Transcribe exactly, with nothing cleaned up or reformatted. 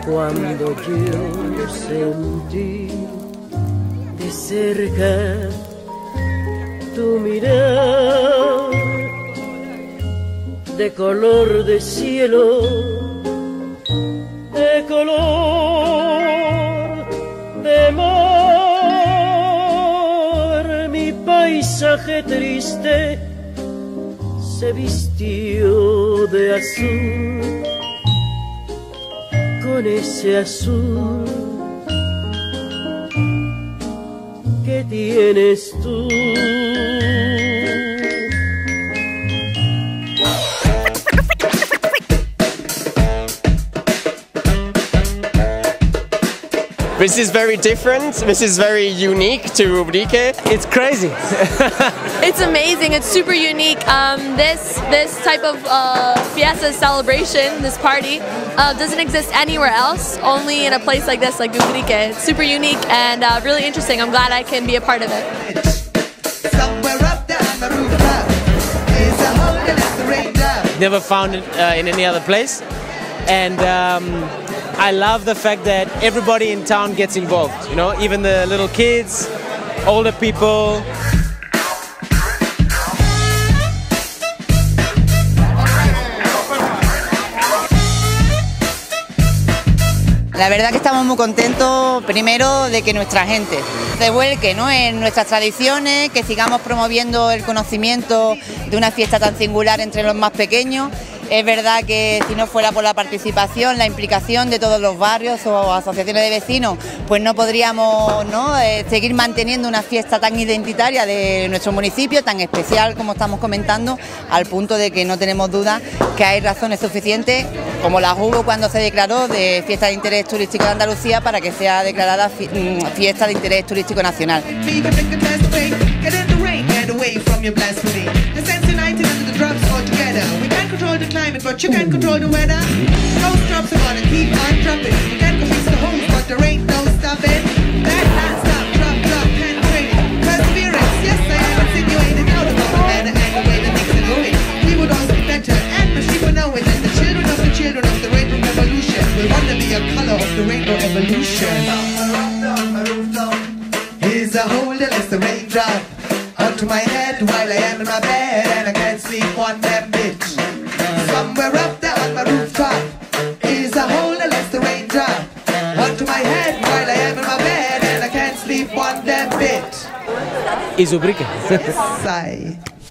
Cuando yo sentí de cerca tu mirar de color de cielo, de color de mar, mi paisaje triste se vistió de azul, con ese azul que tienes tú. This is very different, this is very unique to Ubrique. It's crazy. It's amazing, it's super unique. Um, this this type of uh, fiesta celebration, this party, uh, doesn't exist anywhere else, only in a place like this, like Ubrique. It's super unique and uh, really interesting. I'm glad I can be a part of it. Never found it uh, in any other place, and um, I love the fact that everybody in town gets involved, you know, even the little kids, older people. La verdad que estamos muy contentos, primero, de que nuestra gente se vuelque, ¿no?, en nuestras tradiciones, que sigamos promoviendo el conocimiento de una fiesta tan singular entre los más pequeños. Es verdad que si no fuera por la participación, la implicación de todos los barrios o asociaciones de vecinos, pues no podríamos, ¿no?, eh, seguir manteniendo una fiesta tan identitaria de nuestro municipio, tan especial como estamos comentando, al punto de que no tenemos duda que hay razones suficientes, como las hubo cuando se declaró de fiesta de interés turístico de Andalucía, para que sea declarada fiesta de interés turístico nacional. But you can't control the weather. Those drops are gonna keep on dropping. You can't go fix the hose, but there ain't no stopping. That non-stop drop, drop, can't quit. Perseverance, yes I am insinuating out about the manner and the way that things are going. We would all be better, and the sheep will know it. And the children of the children of the rainbow revolution will want to be a color of the rainbow evolution. Here's a hole that lets the rain drop onto my head while I am in my bed, and I can't sleep one damn bit. Somewhere up there on my rooftop is a hole that lets the rain drop onto my head while I am in my bed, and I can't sleep one damn bit. Is Ubrique. Yes, I.